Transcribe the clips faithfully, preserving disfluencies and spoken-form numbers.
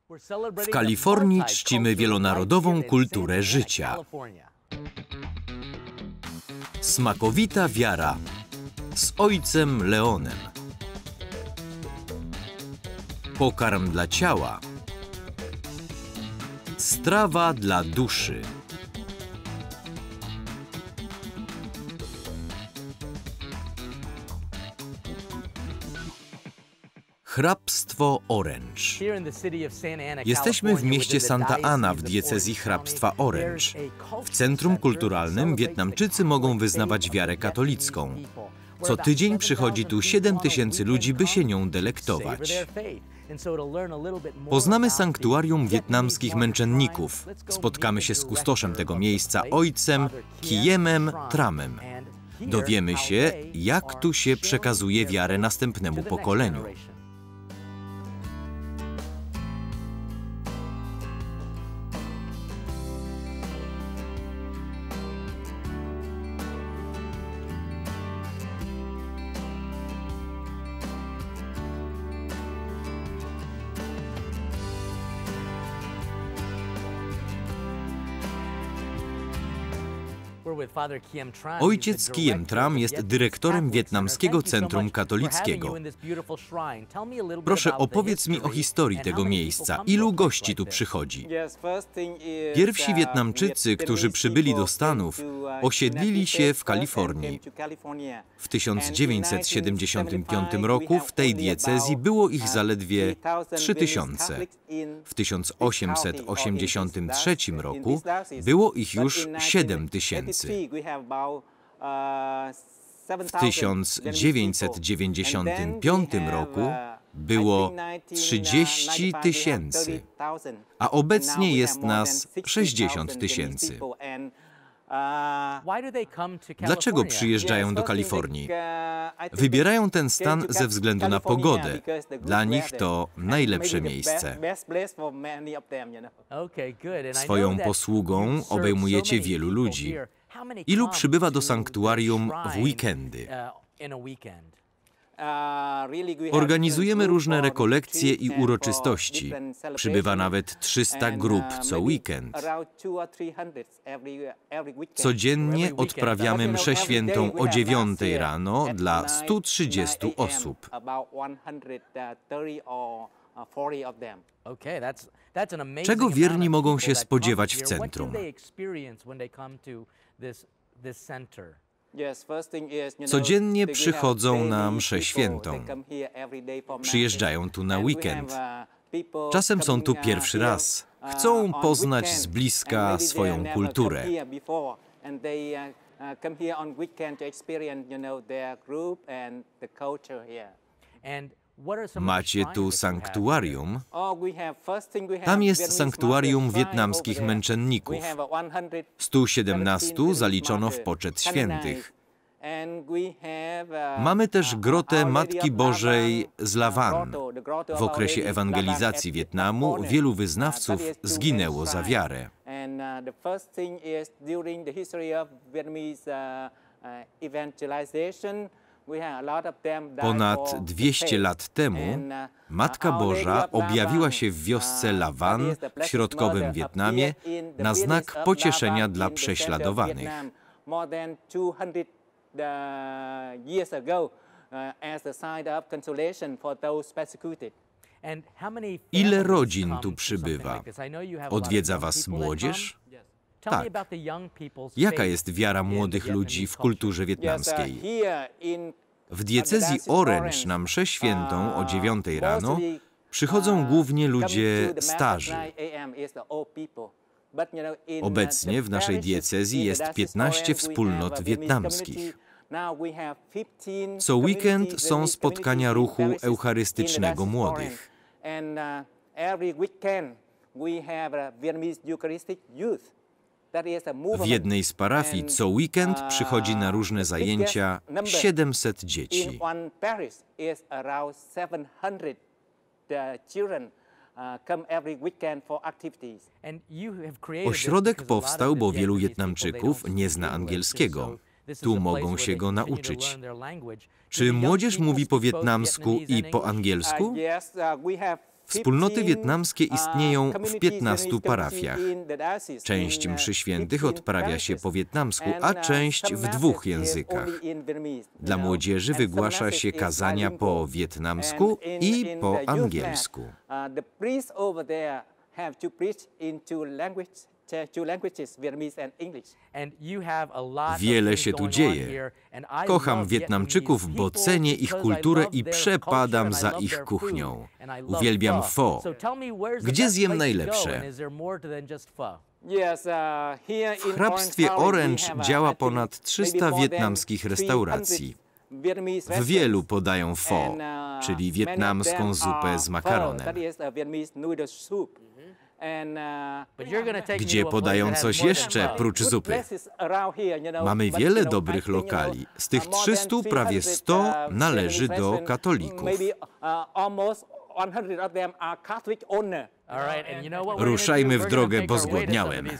W Kalifornii czcimy wielonarodową kulturę życia. Smakowita wiara z ojcem Leonem. Pokarm dla ciała. Strawa dla duszy. Hrabstwo Orange. Jesteśmy w mieście Santa Ana w diecezji hrabstwa Orange. W centrum kulturalnym Wietnamczycy mogą wyznawać wiarę katolicką. Co tydzień przychodzi tu siedem tysięcy ludzi, by się nią delektować. Poznamy sanktuarium wietnamskich męczenników. Spotkamy się z kustoszem tego miejsca, ojcem Khiemem Tramem. Dowiemy się, jak tu się przekazuje wiarę następnemu pokoleniu. Ojciec Khiem Tram jest dyrektorem Wietnamskiego Centrum Katolickiego. Proszę, opowiedz mi o historii tego miejsca. Ilu gości tu przychodzi? Pierwsi Wietnamczycy, którzy przybyli do Stanów, osiedlili się w Kalifornii. W tysiąc dziewięćset siedemdziesiątym piątym roku w tej diecezji było ich zaledwie trzy tysiące. W tysiąc osiemset osiemdziesiątym trzecim roku było ich już siedem tysięcy. W tysiąc dziewięćset dziewięćdziesiątym piątym roku było trzydzieści tysięcy, a obecnie jest nas sześćdziesiąt tysięcy. Dlaczego przyjeżdżają do Kalifornii? Wybierają ten stan ze względu na pogodę. Dla nich to najlepsze miejsce. Swoją posługą obejmujecie wielu ludzi. Ilu przybywa do sanktuarium w weekendy? Organizujemy różne rekolekcje i uroczystości. Przybywa nawet trzysta grup co weekend. Codziennie odprawiamy mszę świętą o dziewiątej rano dla stu trzydziestu osób. Czego wierni mogą się spodziewać w centrum? Codziennie przychodzą na mszę świętą. Przyjeżdżają tu na weekend. Czasem są tu pierwszy raz. Chcą poznać z bliska swoją kulturę. Macie tu sanktuarium. Tam jest sanktuarium wietnamskich męczenników. stu siedemnastu zaliczono w poczet świętych. Mamy też grotę Matki Bożej z La Van. W okresie ewangelizacji Wietnamu wielu wyznawców zginęło za wiarę. Ponad dwieście lat temu Matka Boża objawiła się w wiosce La Van w środkowym Wietnamie na znak pocieszenia dla prześladowanych. Ile rodzin tu przybywa? Odwiedza was młodzież? Tak. Jaka jest wiara młodych ludzi w kulturze wietnamskiej? W diecezji Orange na mszę świętą o dziewiątej rano przychodzą głównie ludzie starzy. Obecnie w naszej diecezji jest piętnaście wspólnot wietnamskich. Co weekend są spotkania ruchu eucharystycznego młodych. W jednej z parafii co weekend przychodzi na różne zajęcia siedemset dzieci. Ośrodek powstał, bo wielu Wietnamczyków nie zna angielskiego. Tu mogą się go nauczyć. Czy młodzież mówi po wietnamsku i po angielsku? Wspólnoty wietnamskie istnieją w piętnastu parafiach. Część mszy świętych odprawia się po wietnamsku, a część w dwóch językach. Dla młodzieży wygłasza się kazania po wietnamsku i po angielsku. Wiele się tu dzieje. Kocham Wietnamczyków, bo cenię ich kulturę i przepadam za ich kuchnią. Uwielbiam pho. Gdzie zjem najlepsze? W hrabstwie Orange działa ponad trzysta wietnamskich restauracji. W wielu podają pho, czyli wietnamską zupę z makaronem. Gdzie podają coś jeszcze prócz zupy? Mamy wiele dobrych lokali. Z tych trzystu prawie sto należy do katolików. Ruszajmy w drogę, bo zgłodniałem.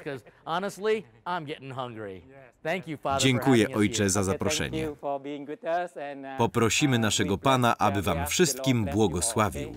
Dziękuję, Ojcze, za zaproszenie. Poprosimy naszego Pana, aby wam wszystkim błogosławił.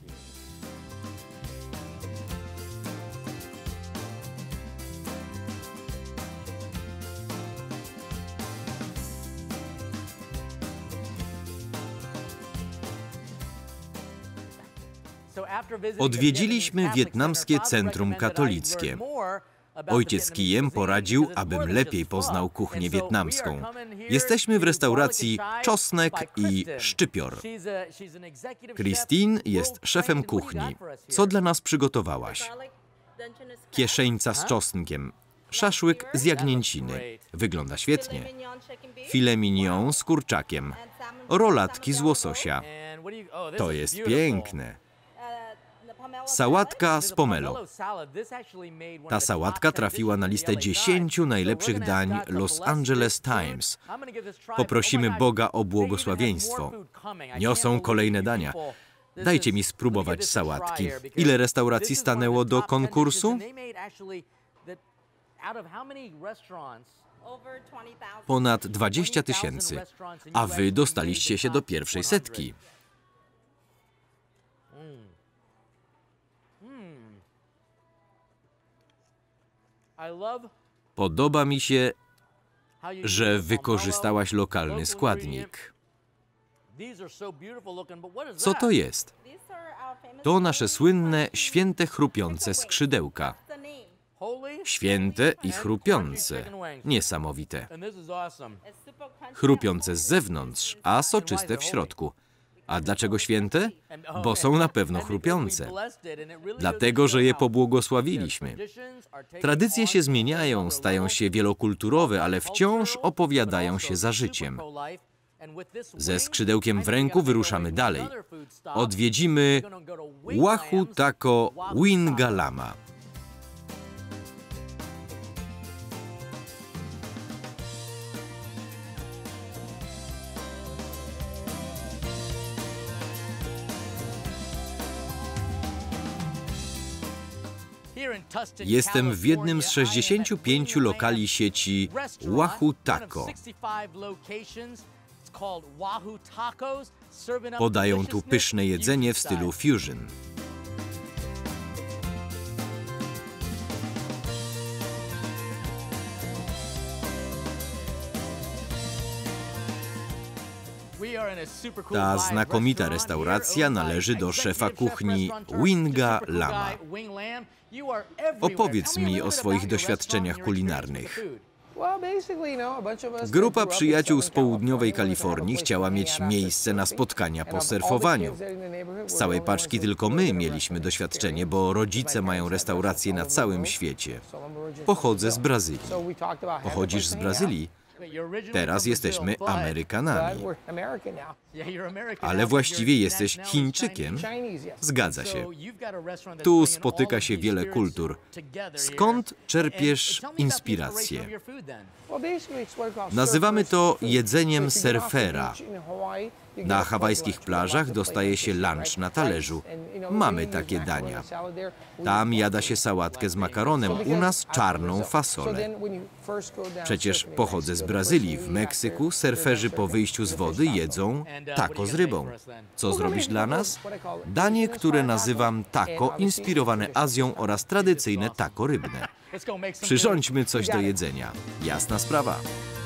Odwiedziliśmy wietnamskie centrum katolickie. Ojciec Kiem poradził, abym lepiej poznał kuchnię wietnamską. Jesteśmy w restauracji Czosnek i Szczypior. Christine jest szefem kuchni. Co dla nas przygotowałaś? Kieszeńca z czosnkiem. Szaszłyk z jagnięciny. Wygląda świetnie. Filet mignon z kurczakiem. Rolatki z łososia. To jest piękne. Sałatka z pomelo. Ta sałatka trafiła na listę dziesięciu najlepszych dań Los Angeles Times. Poprosimy Boga o błogosławieństwo. Niosą kolejne dania. Dajcie mi spróbować sałatki. Ile restauracji stanęło do konkursu? Ponad dwadzieścia tysięcy. A wy dostaliście się do pierwszej setki. Podoba mi się, że wykorzystałaś lokalny składnik. Co to jest? To nasze słynne święte chrupiące skrzydełka. Święte i chrupiące. Niesamowite. Chrupiące z zewnątrz, a soczyste w środku. A dlaczego święte? Bo są na pewno chrupiące. Dlatego, że je pobłogosławiliśmy. Tradycje się zmieniają, stają się wielokulturowe, ale wciąż opowiadają się za życiem. Ze skrzydełkiem w ręku wyruszamy dalej. Odwiedzimy Wahoo Taco Winga Lama. Jestem w jednym z sześćdziesięciu pięciu lokali sieci Wahoo Taco. Podają tu pyszne jedzenie w stylu fusion. Ta znakomita restauracja należy do szefa kuchni Winga Lama. Opowiedz mi o swoich doświadczeniach kulinarnych. Grupa przyjaciół z południowej Kalifornii chciała mieć miejsce na spotkania po surfowaniu. Z całej paczki tylko my mieliśmy doświadczenie, bo rodzice mają restauracje na całym świecie. Pochodzę z Brazylii. Pochodzisz z Brazylii? Teraz jesteśmy Amerykanami. Ale właściwie jesteś Chińczykiem? Zgadza się. Tu spotyka się wiele kultur. Skąd czerpiesz inspirację? Nazywamy to jedzeniem surfera. Na hawajskich plażach dostaje się lunch na talerzu. Mamy takie dania. Tam jada się sałatkę z makaronem, u nas czarną fasolę. Przecież pochodzę z Brazylii. W Meksyku surferzy po wyjściu z wody jedzą taco z rybą. Co zrobisz dla nas? Danie, które nazywam taco, inspirowane Azją oraz tradycyjne taco rybne. Przyrządźmy coś do jedzenia. Jasna sprawa.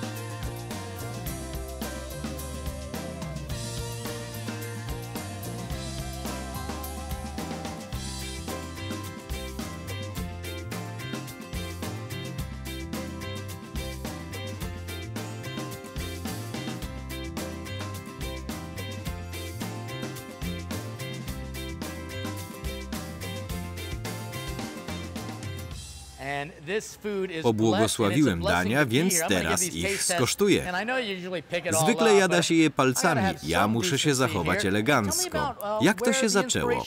Pobłogosławiłem dania, więc teraz ich skosztuję. Zwykle jada się je palcami, ja muszę się zachować elegancko. Jak to się zaczęło?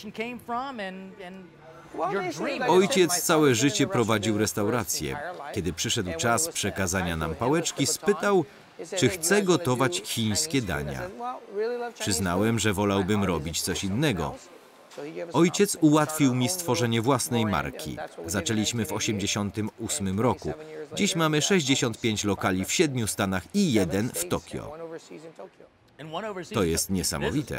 Ojciec całe życie prowadził restaurację. Kiedy przyszedł czas przekazania nam pałeczki, spytał, czy chcę gotować chińskie dania. Przyznałem, że wolałbym robić coś innego. Ojciec ułatwił mi stworzenie własnej marki. Zaczęliśmy w osiemdziesiątym ósmym roku. Dziś mamy sześćdziesiąt pięć lokali w siedmiu stanach i jeden w Tokio. To jest niesamowite.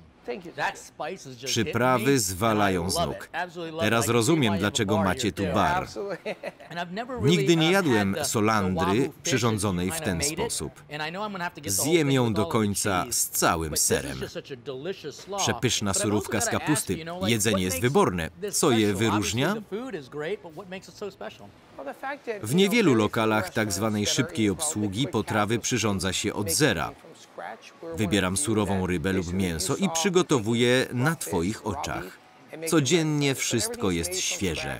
Przyprawy zwalają z nóg. Teraz rozumiem, dlaczego macie tu bar. Nigdy nie jadłem solandry przyrządzonej w ten sposób. Zjem ją do końca z całym serem. Przepyszna surówka z kapusty. Jedzenie jest wyborne. Co je wyróżnia? W niewielu lokalach tak zwanej szybkiej obsługi potrawy przyrządza się od zera. Wybieram surową rybę lub mięso i przygotowuję na Twoich oczach. Codziennie wszystko jest świeże.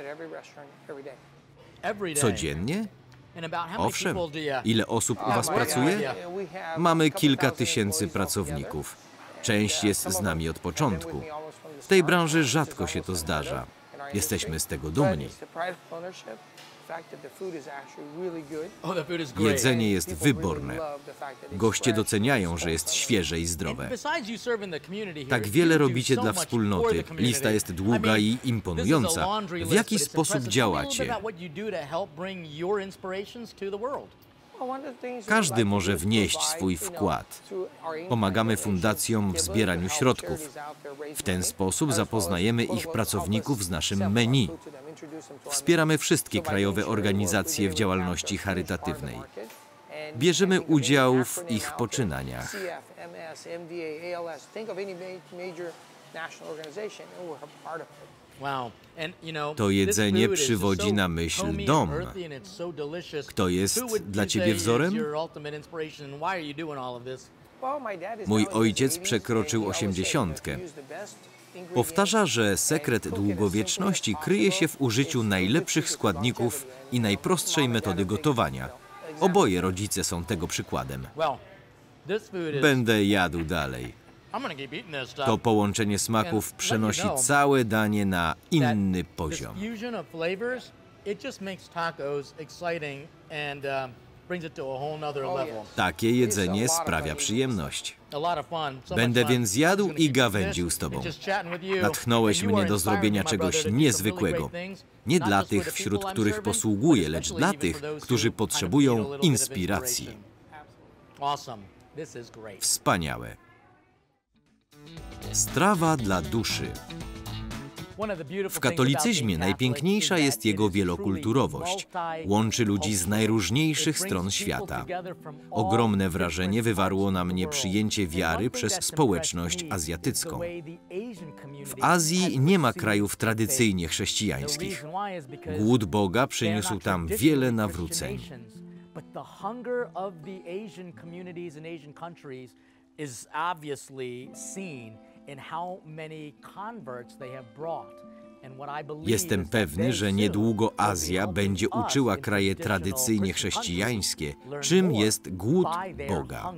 Codziennie? Owszem. Ile osób u Was pracuje? Mamy kilka tysięcy pracowników. Część jest z nami od początku. W tej branży rzadko się to zdarza. Jesteśmy z tego dumni. Jedzenie jest wyborne. Goście doceniają, że jest świeże i zdrowe. Tak wiele robicie dla wspólnoty. Lista jest długa i imponująca. W jaki sposób działacie? Każdy może wnieść swój wkład. Pomagamy fundacjom w zbieraniu środków. W ten sposób zapoznajemy ich pracowników z naszym menu. Wspieramy wszystkie krajowe organizacje w działalności charytatywnej. Bierzemy udział w ich poczynaniach. To jedzenie przywodzi na myśl dom. Kto jest dla Ciebie wzorem? Mój ojciec przekroczył osiemdziesiątkę. Powtarza, że sekret długowieczności kryje się w użyciu najlepszych składników i najprostszej metody gotowania. Oboje rodzice są tego przykładem. Będę jadł dalej. To połączenie smaków przenosi całe danie na inny poziom. Takie jedzenie sprawia przyjemność. Będę więc jadł i gawędził z Tobą. Natchnąłeś mnie do zrobienia czegoś niezwykłego. Nie dla tych, wśród których posługuję, lecz dla tych, którzy potrzebują inspiracji. Wspaniałe. Strawa dla duszy. W katolicyzmie najpiękniejsza jest jego wielokulturowość. Łączy ludzi z najróżniejszych stron świata. Ogromne wrażenie wywarło na mnie przyjęcie wiary przez społeczność azjatycką. W Azji nie ma krajów tradycyjnie chrześcijańskich. Głód Boga przyniósł tam wiele nawróceń. Jestem pewny, że niedługo Azja będzie uczyła kraje tradycyjnie chrześcijańskie, czym jest głód Boga.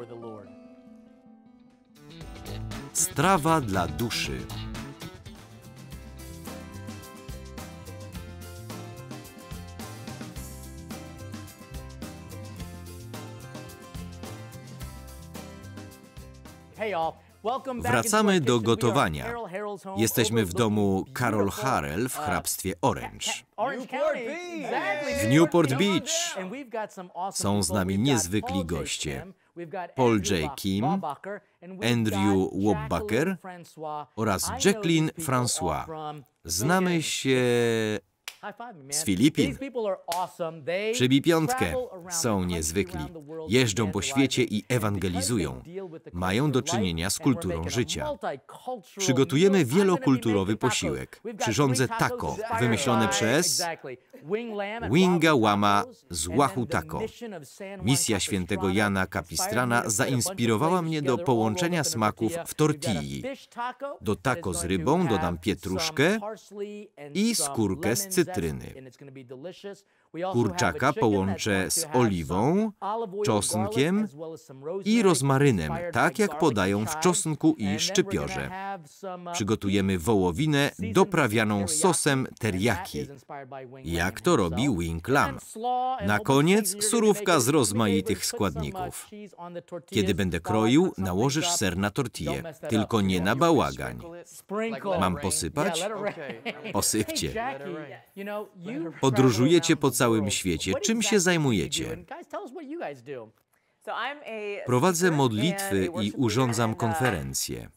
Strawa dla duszy. Wracamy do gotowania. Jesteśmy w domu Carol Harrell w hrabstwie Orange. W Newport Beach. Są z nami niezwykli goście. Paul J. Kim, Andrew Wobbacher oraz Jacqueline François. Znamy się z Filipin. Przybij piątkę. Są niezwykli. Jeżdżą po świecie i ewangelizują. Mają do czynienia z kulturą życia. Przygotujemy wielokulturowy posiłek. Przyrządzę taco, wymyślone przez Winga Łama z Oahu Taco. Misja świętego Jana Capistrana zainspirowała mnie do połączenia smaków w tortilli. Do taco z rybą dodam pietruszkę i skórkę z cytryny. Kurczaka połączę z oliwą, czosnkiem i rozmarynem, tak jak podają w czosnku i szczypiorze. Przygotujemy wołowinę doprawianą sosem teriyaki, jak to robi Wing Lam. Na koniec surówka z rozmaitych składników. Kiedy będę kroił, nałożysz ser na tortillę, tylko nie na bałagań. Mam posypać? Posypcie. Podróżujecie po całym świecie. Czym się zajmujecie? Prowadzę modlitwy i urządzam konferencje.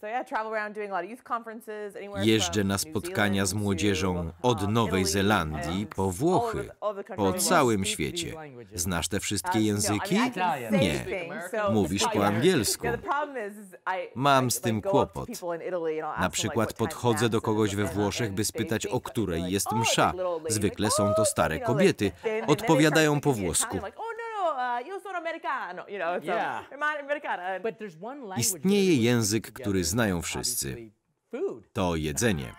Jeżdżę na spotkania z młodzieżą od Nowej Zelandii po Włochy, po całym świecie. Znasz te wszystkie języki? Nie. Mówisz po angielsku. Mam z tym kłopot. Na przykład podchodzę do kogoś we Włoszech, by spytać, o której jest msza. Zwykle są to stare kobiety. Odpowiadają po włosku. Istnieje język, który znają wszyscy. To jedzenie.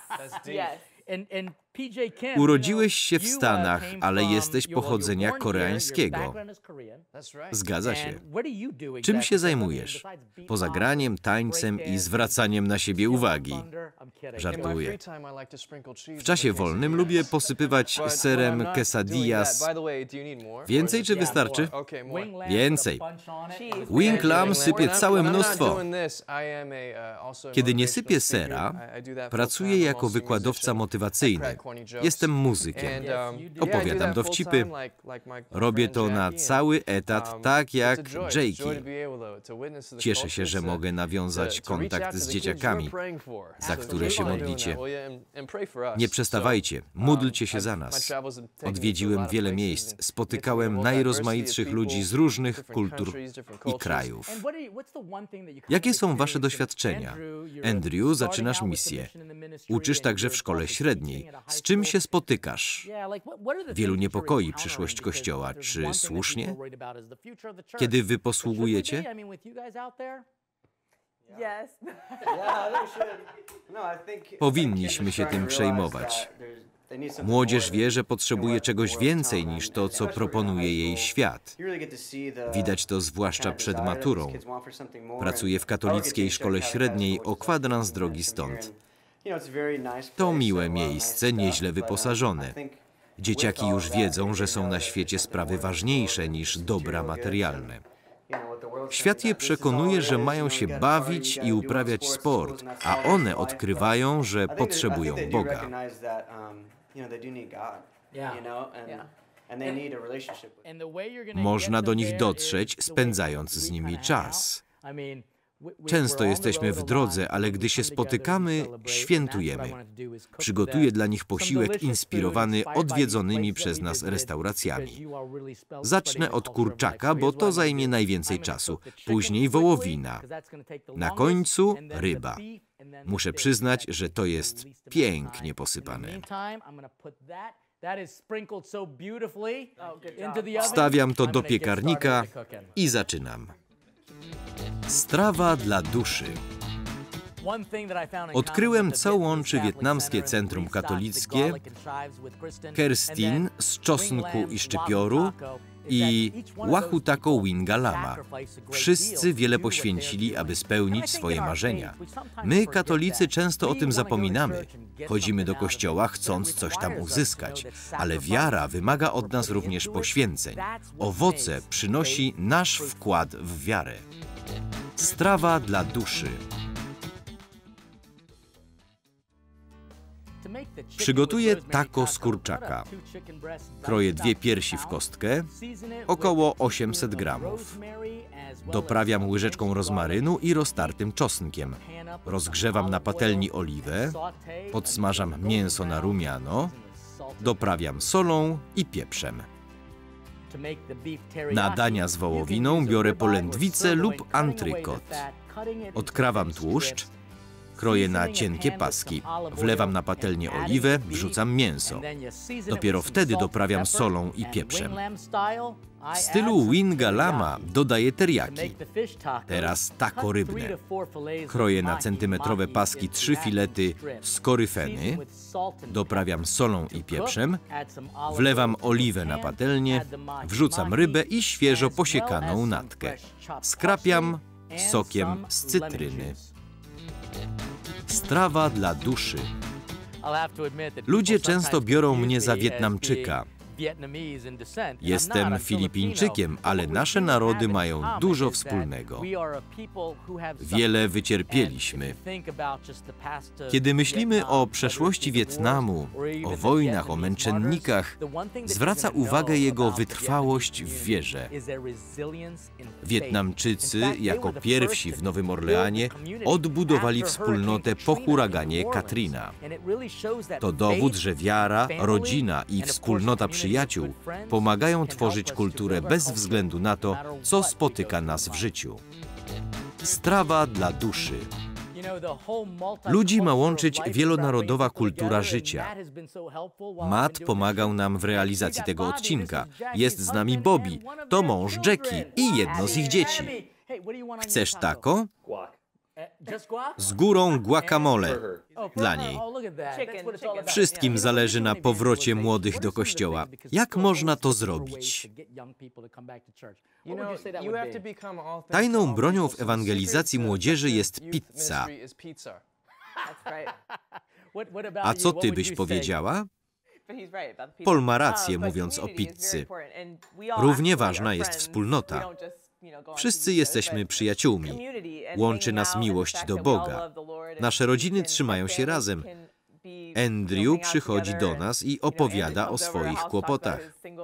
Urodziłeś się w Stanach, ale jesteś pochodzenia koreańskiego. Zgadza się. Czym się zajmujesz? Poza graniem, tańcem i zwracaniem na siebie uwagi. Żartuję. W czasie wolnym lubię posypywać serem quesadillas. Więcej czy wystarczy? Więcej. Wing Lam sypie całe mnóstwo. Kiedy nie sypię sera, pracuję jako wykładowca motywacyjny. Jestem muzykiem. Opowiadam dowcipy. Robię to na cały etat, tak jak Jakey. Cieszę się, że mogę nawiązać kontakt z dzieciakami, za które się modlicie. Nie przestawajcie, módlcie się za nas. Odwiedziłem wiele miejsc, spotykałem najrozmaitszych ludzi z różnych kultur i krajów. Jakie są wasze doświadczenia? Andrew, zaczynasz misję. Uczysz także w szkole średniej. Z czym się spotykasz? Wielu niepokoi przyszłość Kościoła. Czy słusznie? Kiedy wy posługujecie? Powinniśmy się tym przejmować. Młodzież wie, że potrzebuje czegoś więcej niż to, co proponuje jej świat. Widać to zwłaszcza przed maturą. Pracuję w katolickiej szkole średniej o kwadrans drogi stąd. To miłe miejsce, nieźle wyposażone. Dzieciaki już wiedzą, że są na świecie sprawy ważniejsze niż dobra materialne. Świat je przekonuje, że mają się bawić i uprawiać sport, a one odkrywają, że potrzebują Boga. Można do nich dotrzeć, spędzając z nimi czas. Często jesteśmy w drodze, ale gdy się spotykamy, świętujemy. Przygotuję dla nich posiłek inspirowany odwiedzonymi przez nas restauracjami. Zacznę od kurczaka, bo to zajmie najwięcej czasu. Później wołowina. Na końcu ryba. Muszę przyznać, że to jest pięknie posypane. Wstawiam to do piekarnika i zaczynam. Strawa dla duszy. Odkryłem, co łączy wietnamskie centrum katolickie, Kerstin z czosnku i szczypioru i Oahu Taco Winga Lama. Wszyscy wiele poświęcili, aby spełnić swoje marzenia. My, katolicy, często o tym zapominamy. Chodzimy do kościoła, chcąc coś tam uzyskać, ale wiara wymaga od nas również poświęceń. Owoce przynosi nasz wkład w wiarę. Strawa dla duszy. Przygotuję taco z kurczaka. Kroję dwie piersi w kostkę, około osiemset gramów. Doprawiam łyżeczką rozmarynu i roztartym czosnkiem. Rozgrzewam na patelni oliwę, podsmażam mięso na rumiano, doprawiam solą i pieprzem. Na dania z wołowiną biorę polędwicę lub antrykot. Odkrawam tłuszcz, kroję na cienkie paski, wlewam na patelnię oliwę, wrzucam mięso. Dopiero wtedy doprawiam solą i pieprzem. W stylu Winga Lama dodaję teriyaki. Teraz taco rybne. Kroję na centymetrowe paski trzy filety skoryfeny, doprawiam solą i pieprzem, wlewam oliwę na patelnię, wrzucam rybę i świeżo posiekaną natkę. Skrapiam sokiem z cytryny. Strawa dla duszy. Ludzie często biorą mnie za Wietnamczyka. Jestem Filipińczykiem, ale nasze narody mają dużo wspólnego. Wiele wycierpieliśmy. Kiedy myślimy o przeszłości Wietnamu, o wojnach, o męczennikach, zwraca uwagę jego wytrwałość w wierze. Wietnamczycy, jako pierwsi w Nowym Orleanie, odbudowali wspólnotę po huraganie Katrina. To dowód, że wiara, rodzina i wspólnota przyjaciół pomagają tworzyć kulturę bez względu na to, co spotyka nas w życiu. Strawa dla duszy. Ludzi ma łączyć wielonarodowa kultura życia. Matt pomagał nam w realizacji tego odcinka. Jest z nami Bobby, to mąż Jackie i jedno z ich dzieci. Chcesz taco? Z górą guacamole dla niej. Wszystkim zależy na powrocie młodych do kościoła. Jak można to zrobić? Tajną bronią w ewangelizacji młodzieży jest pizza. A co ty byś powiedziała? Paul ma rację, mówiąc o pizzy. Równie ważna jest wspólnota. Wszyscy jesteśmy przyjaciółmi. Łączy nas miłość do Boga. Nasze rodziny trzymają się razem. Andrew przychodzi do nas i opowiada o swoich kłopotach.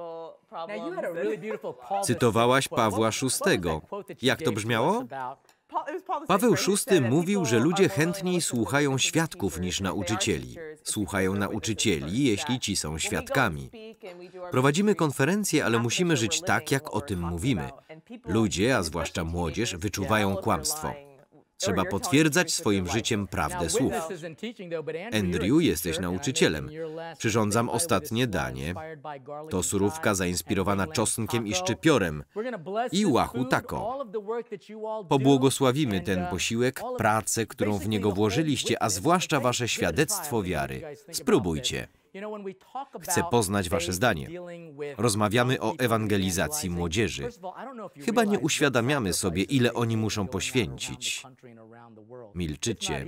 Cytowałaś Pawła szóstego. Jak to brzmiało? Paweł szósty mówił, że ludzie chętniej słuchają świadków niż nauczycieli. Słuchają nauczycieli, jeśli ci są świadkami. Prowadzimy konferencje, ale musimy żyć tak, jak o tym mówimy. Ludzie, a zwłaszcza młodzież, wyczuwają kłamstwo. Trzeba potwierdzać swoim życiem prawdę słów. Andrew, jesteś nauczycielem. Przyrządzam ostatnie danie. To surówka zainspirowana czosnkiem i szczypiorem i łachu taco. Pobłogosławimy ten posiłek, pracę, którą w niego włożyliście, a zwłaszcza wasze świadectwo wiary. Spróbujcie. Chcę poznać wasze zdanie. Rozmawiamy o ewangelizacji młodzieży. Chyba nie uświadamiamy sobie, ile oni muszą poświęcić. Milczycie.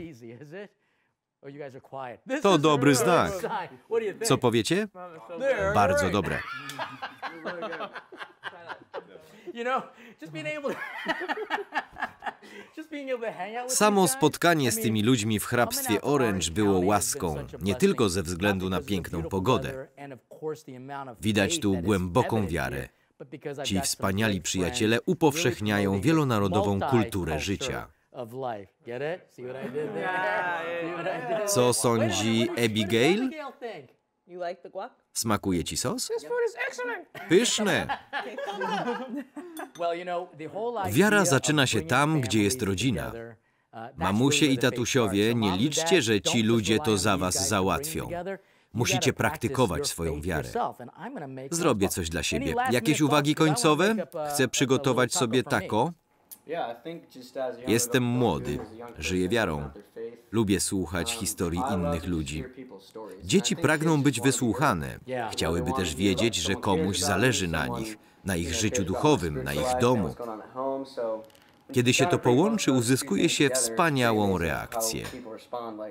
To dobry znak. Co powiecie? Bardzo dobre. Samo spotkanie z tymi ludźmi w hrabstwie Orange było łaską, nie tylko ze względu na piękną pogodę. Widać tu głęboką wiarę. Ci wspaniali przyjaciele upowszechniają wielonarodową kulturę życia. Co sądzi Abigail? Smakuje ci sos? Pyszne! Wiara zaczyna się tam, gdzie jest rodzina. Mamusie i tatusiowie, nie liczcie, że ci ludzie to za was załatwią. Musicie praktykować swoją wiarę. Zrobię coś dla siebie. Jakieś uwagi końcowe? Chcę przygotować sobie taco. Jestem młody, żyję wiarą. Lubię słuchać historii innych ludzi. Dzieci pragną być wysłuchane. Chciałyby też wiedzieć, że komuś zależy na nich, na ich życiu duchowym, na ich domu. Kiedy się to połączy, uzyskuje się wspaniałą reakcję.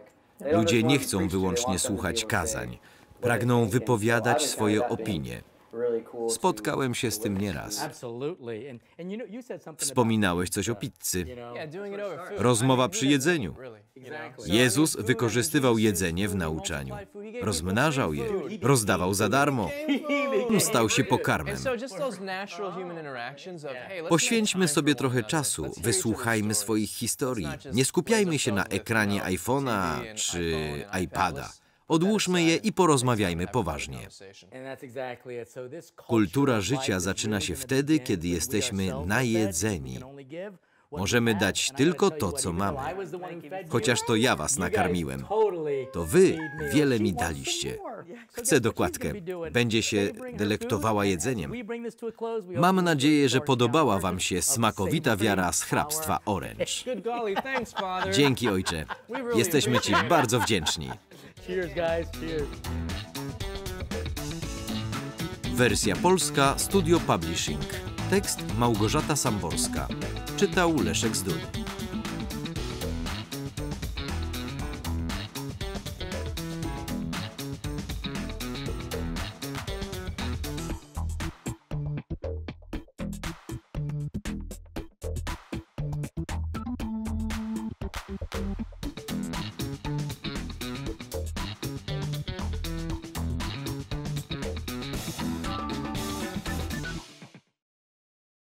Ludzie nie chcą wyłącznie słuchać kazań. Pragną wypowiadać swoje opinie. Spotkałem się z tym nieraz. Wspominałeś coś o pizzy. Rozmowa przy jedzeniu. Jezus wykorzystywał jedzenie w nauczaniu. Rozmnażał je, rozdawał za darmo. Stał się pokarmem. Poświęćmy sobie trochę czasu, wysłuchajmy swoich historii. Nie skupiajmy się na ekranie iPhone'a czy iPada. Odłóżmy je i porozmawiajmy poważnie. Kultura życia zaczyna się wtedy, kiedy jesteśmy najedzeni. Możemy dać tylko to, co mamy. Chociaż to ja was nakarmiłem. To wy wiele mi daliście. Chcę dokładkę. Będzie się delektowała jedzeniem. Mam nadzieję, że podobała wam się smakowita wiara z hrabstwa Orange. Dzięki, ojcze. Jesteśmy ci bardzo wdzięczni. Wersja polska Studio Publishing. Tekst Małgorzata Samborska. Czytał Leszek Zduń.